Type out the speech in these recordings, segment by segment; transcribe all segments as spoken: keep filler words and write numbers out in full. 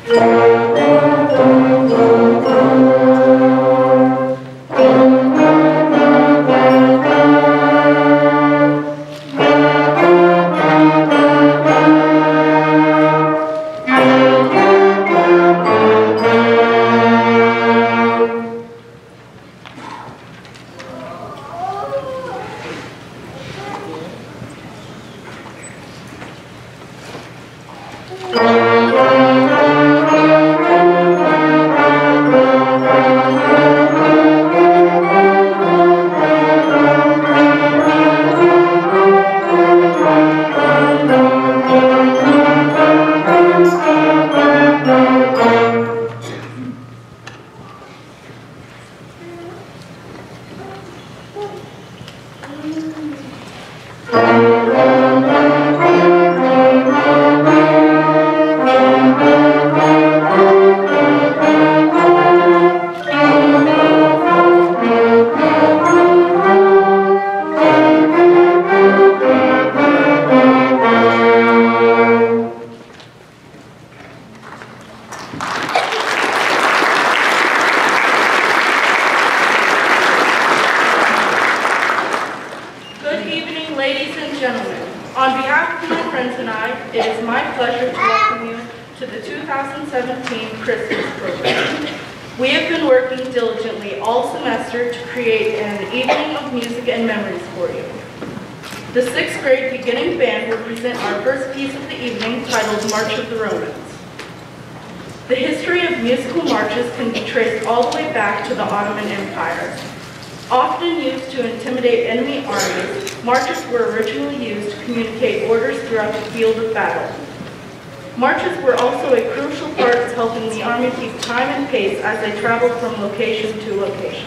Marches were also a crucial part of helping the Army keep time and pace as they traveled from location to location.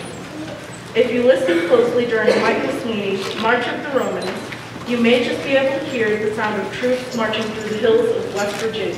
If you listen closely during Michael Sweeney's March of the Romans, you may just be able to hear the sound of troops marching through the hills of West Virginia.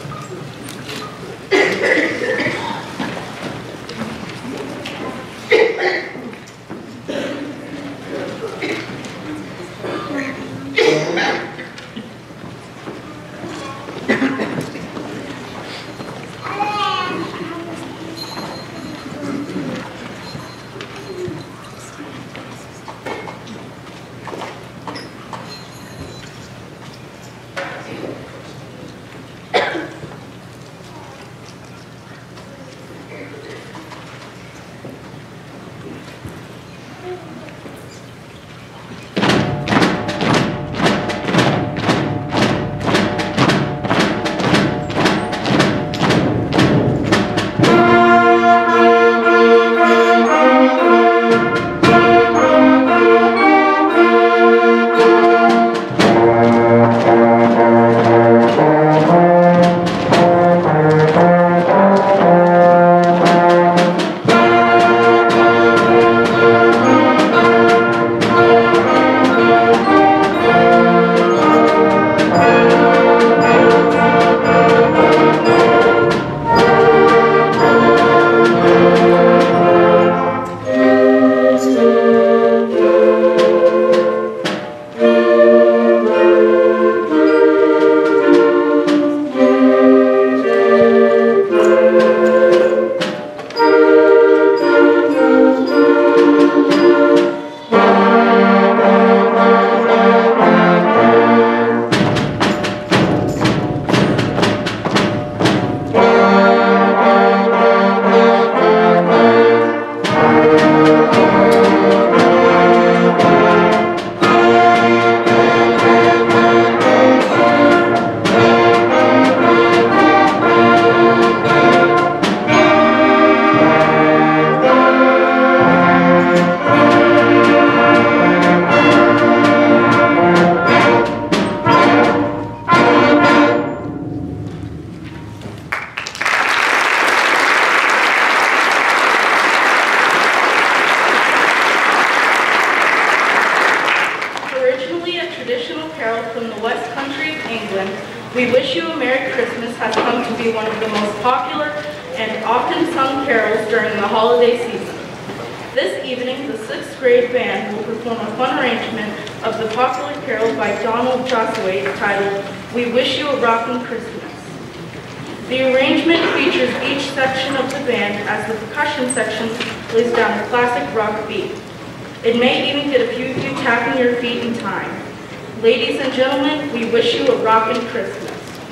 We Wish You a Merry Christmas has come to be one of the most popular and often sung carols during the holiday season. This evening, the sixth grade band will perform a fun arrangement of the popular carol by Josuweit titled, We Wish You a Rockin' Christmas. The arrangement section of the band as the percussion section lays down a classic rock beat. It may even get a few of you tapping your feet in time. Ladies and gentlemen, we wish you a rockin' Christmas.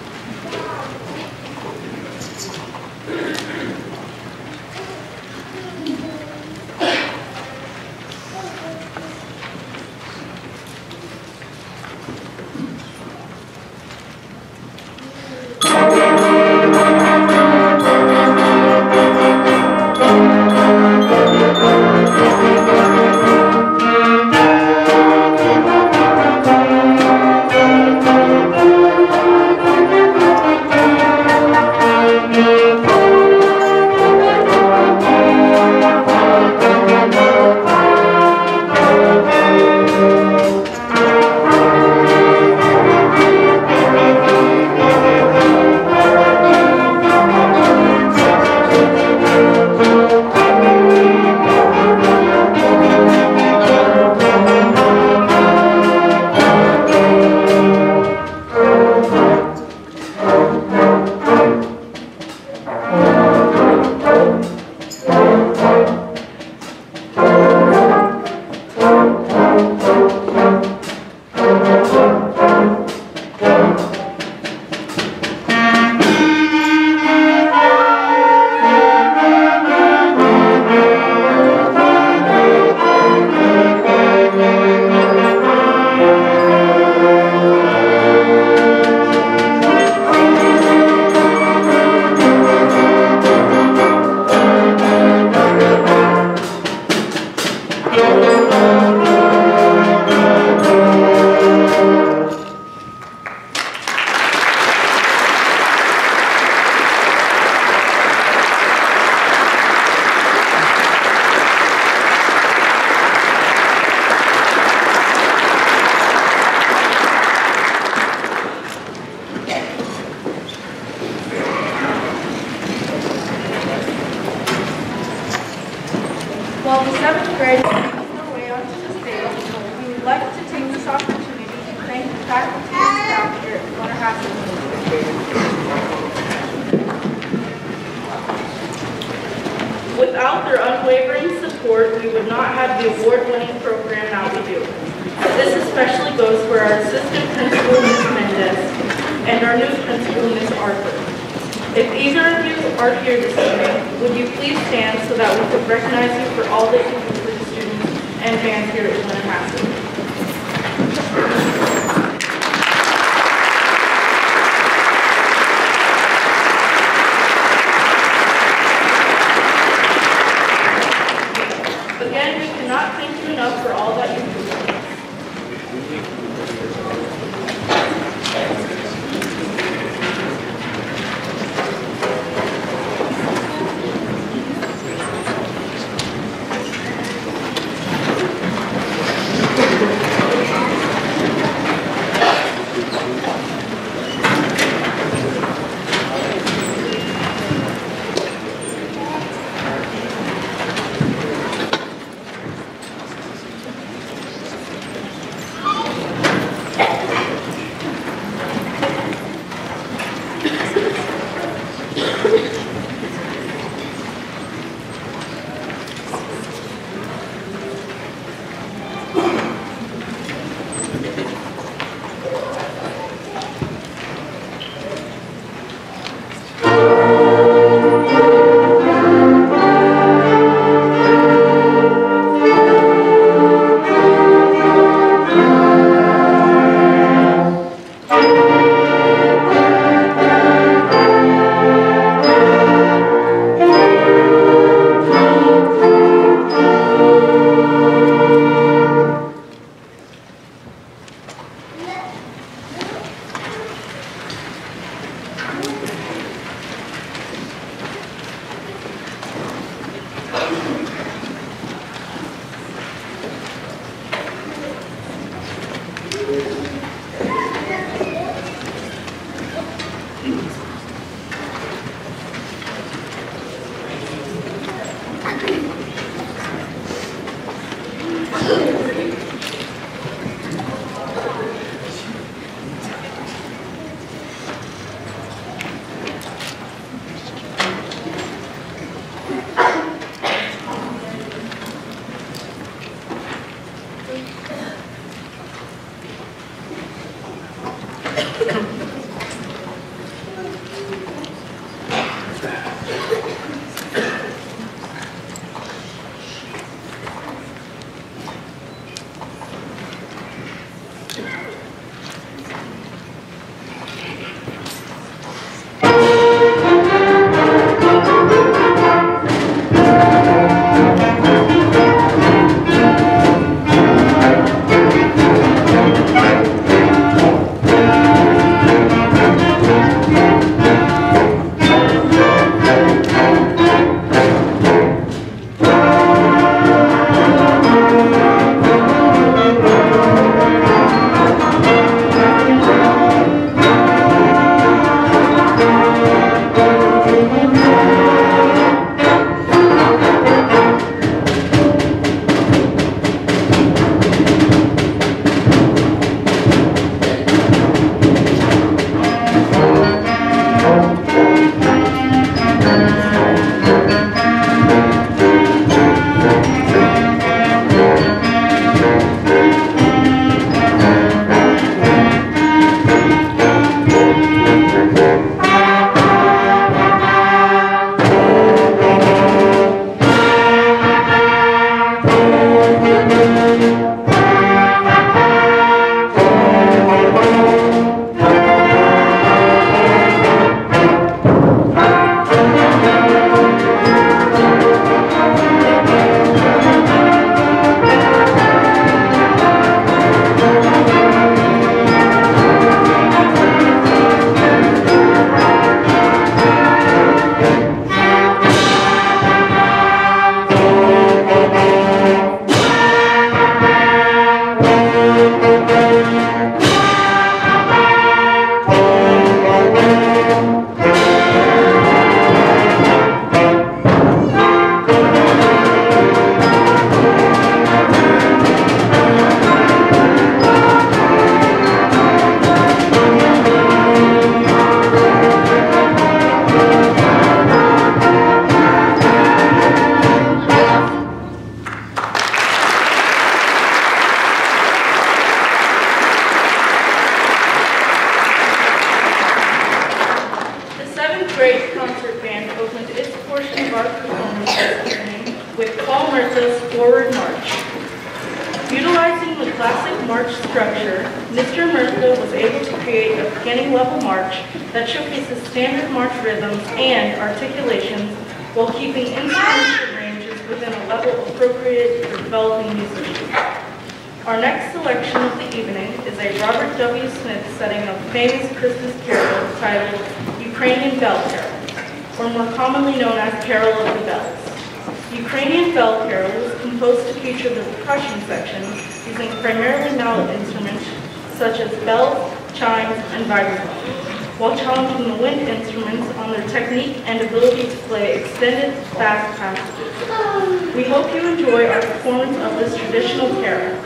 While the seventh grade is making their way onto the stage, we would like to take this opportunity to thank the faculty and staff here at Blennerhassett. Without their unwavering support, we would not have the award-winning program now we do. This especially goes for our assistant principal, Miz Mendez, and our new principal, Miz Arthur. If either of you are here this evening, would you please stand so that we could recognize you for all that you do for the students and fans here at Blennerhassett. Again, we cannot thank you enough for all that you do for us. seventh grade concert band opened its portion of our performance this evening with Paul Murtha's Forward March. Utilizing the classic march structure, Mister Murtha was able to create a beginning level march that showcases standard march rhythms and articulations while keeping instrumental ranges within a level appropriate for developing musicians. Our next selection of the evening is a Robert W. Smith setting of famous Christmas carol titled Ukrainian Bell Carol, or more commonly known as Carol of the Bells. Ukrainian Bell Carol was composed to feature the percussion section using primarily mallet instruments such as bells, chimes, and vibraphone, while challenging the wind instruments on their technique and ability to play extended, fast passages. We hope you enjoy our performance of this traditional carol.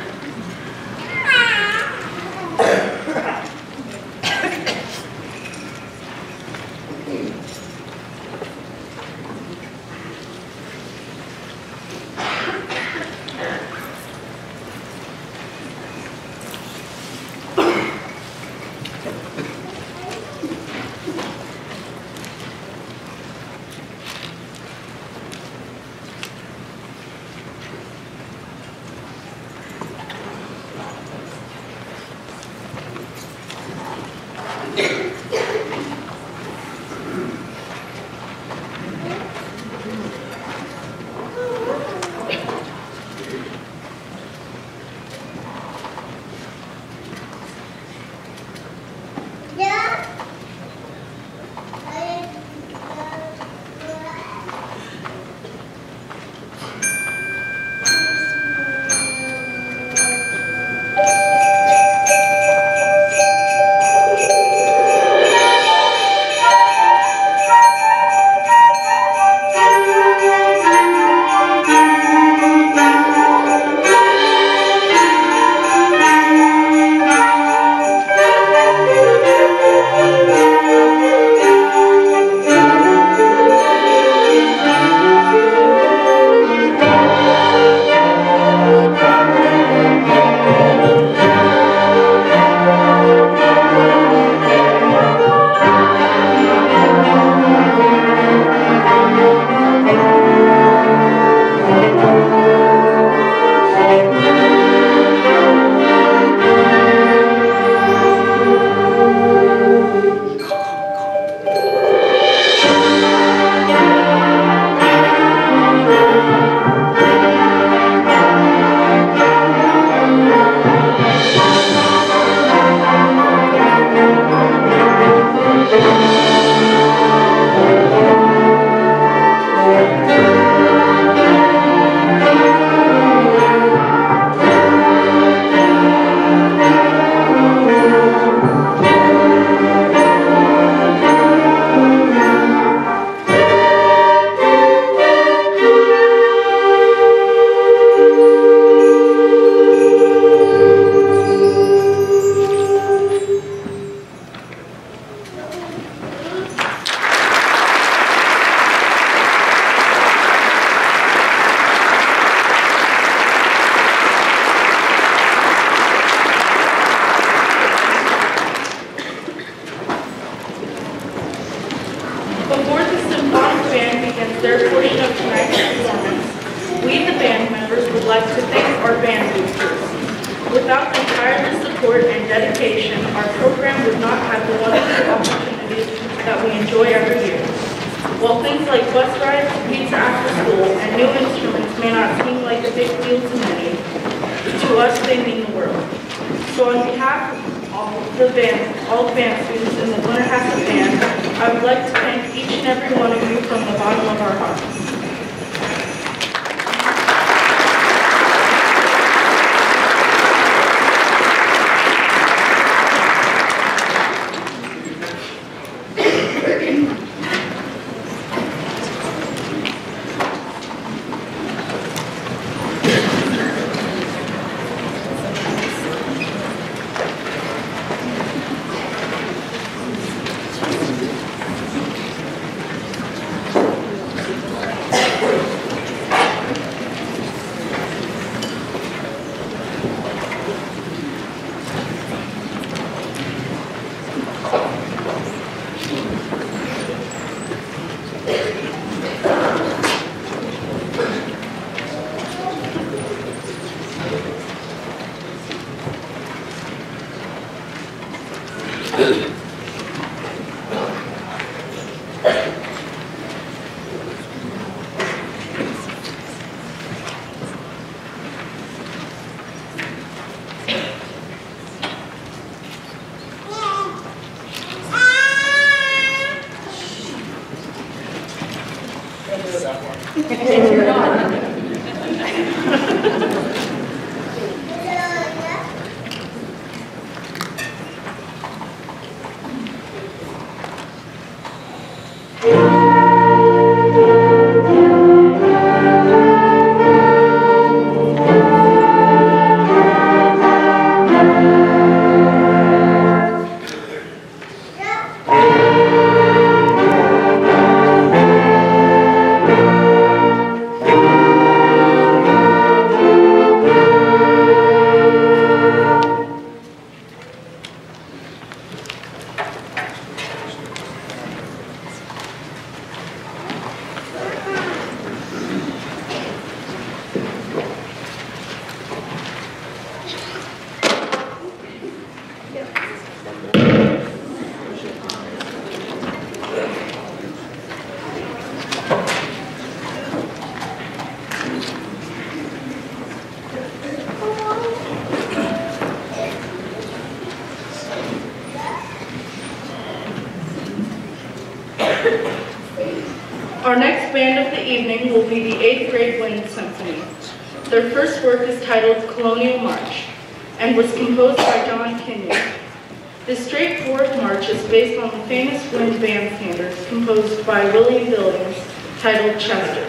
So on behalf of all the band, all the band students in the Blennerhassett band, I would like to thank each and every one of you from the bottom of our hearts. do that one. Our next band of the evening will be the eighth grade Wind Symphony. Their first work is titled Colonial March and was composed by Kinyon. This straightforward march is based on the famous wind band standard composed by William Billings titled Chester.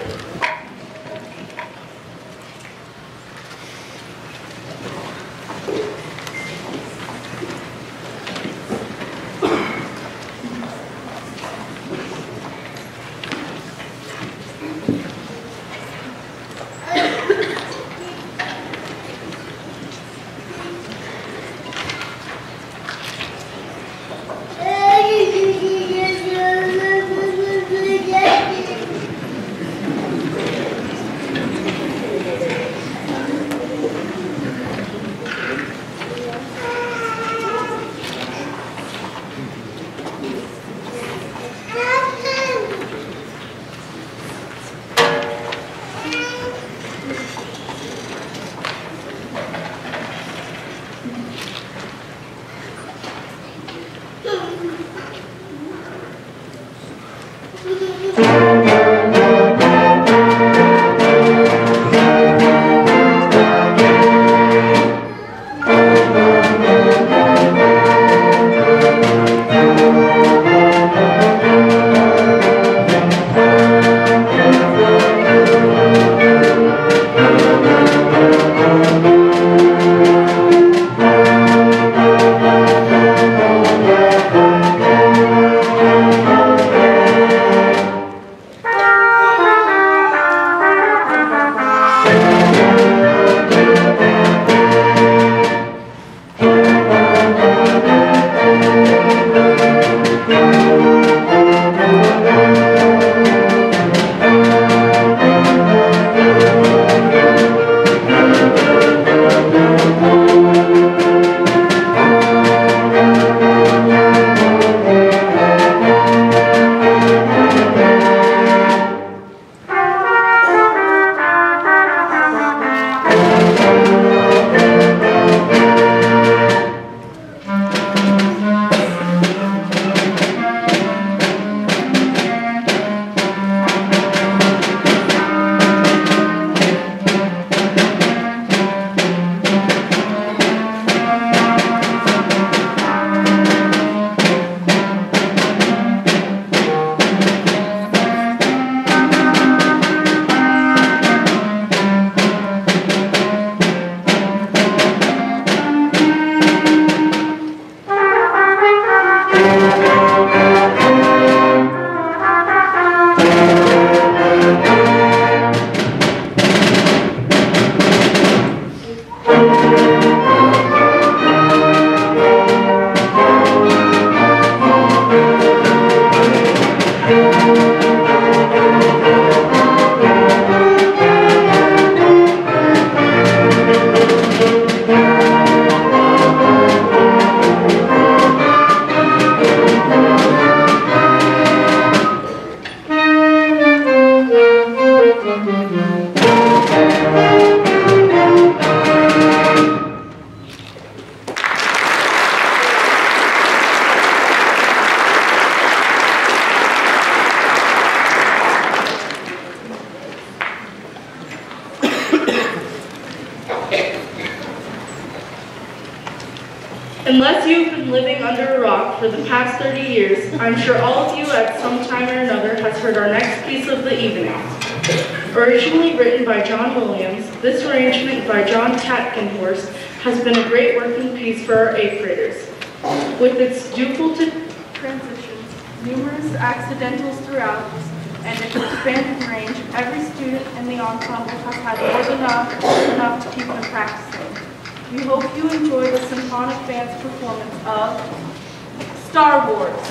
for the past thirty years, I'm sure all of you at some time or another has heard our next piece of the evening. Originally written by John Williams, this arrangement by John Tatgenhorst has been a great working piece for our eighth graders. With its duplicated transitions, numerous accidentals throughout, and its expanded range, every student in the ensemble has had more than enough, enough to keep them practicing. We hope you enjoy the symphonic band's performance of Star Wars.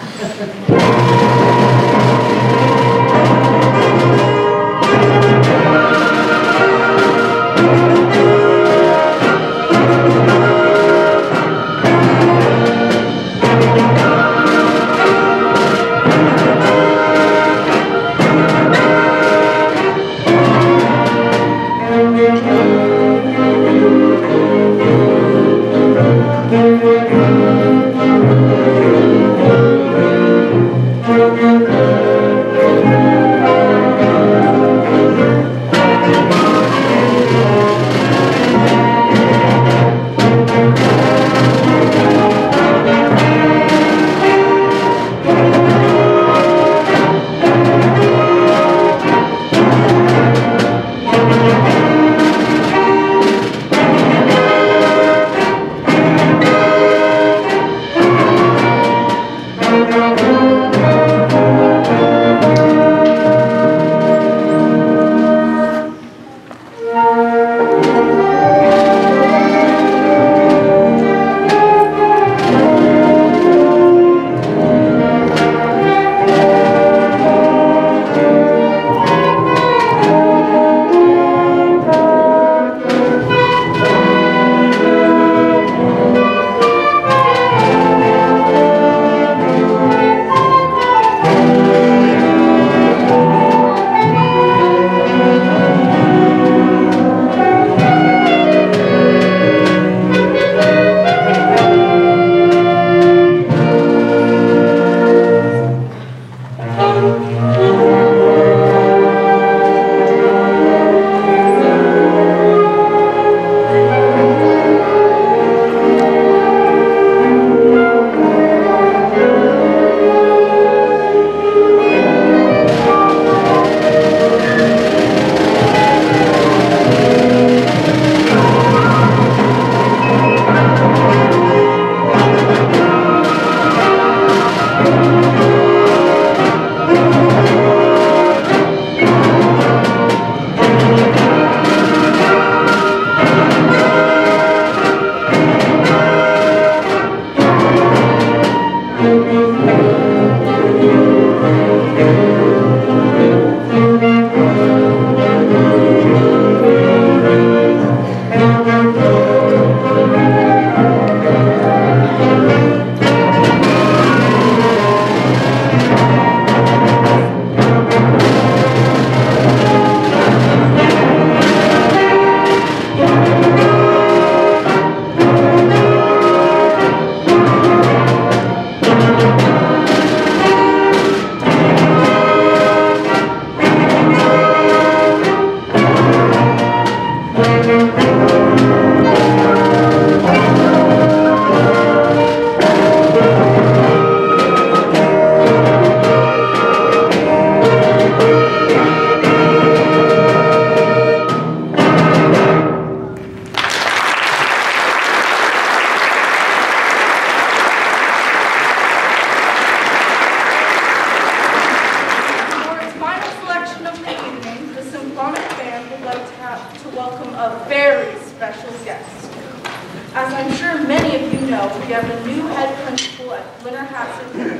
As I'm sure many of you know, we have a new head principal at Blennerhassett.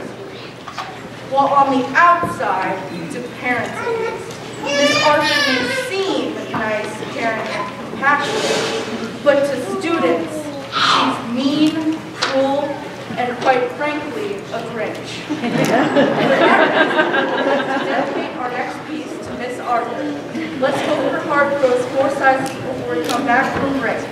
While on the outside, to parents at least, Miss Arthur may seem nice, caring, and compassionate, but to students, she's mean, cruel, and quite frankly, a Grinch. Let's dedicate our next piece to Miss Arthur. Let's hope her heart grows four sizes before we come back from break.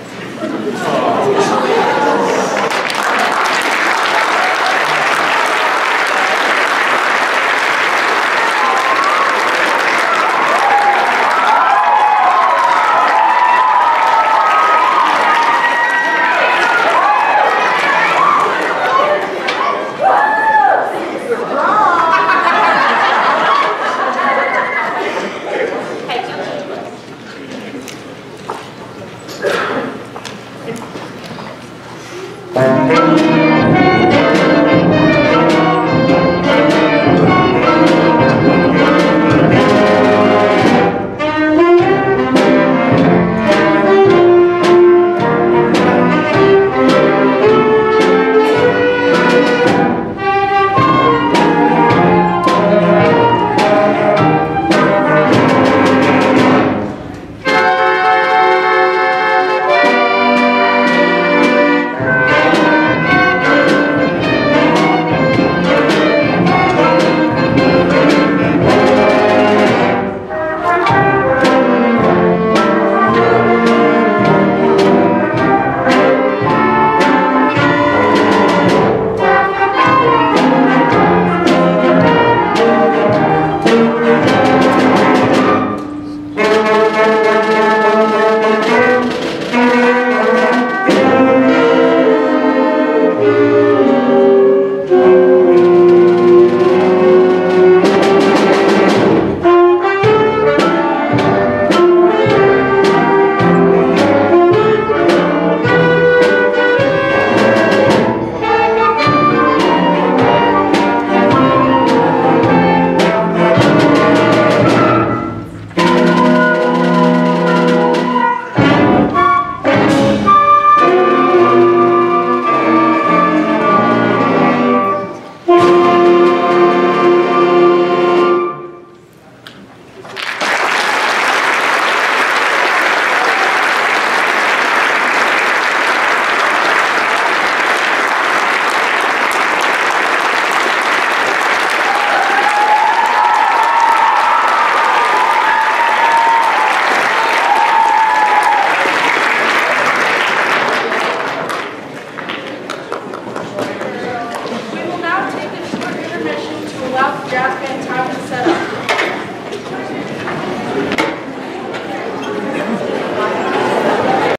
jacket,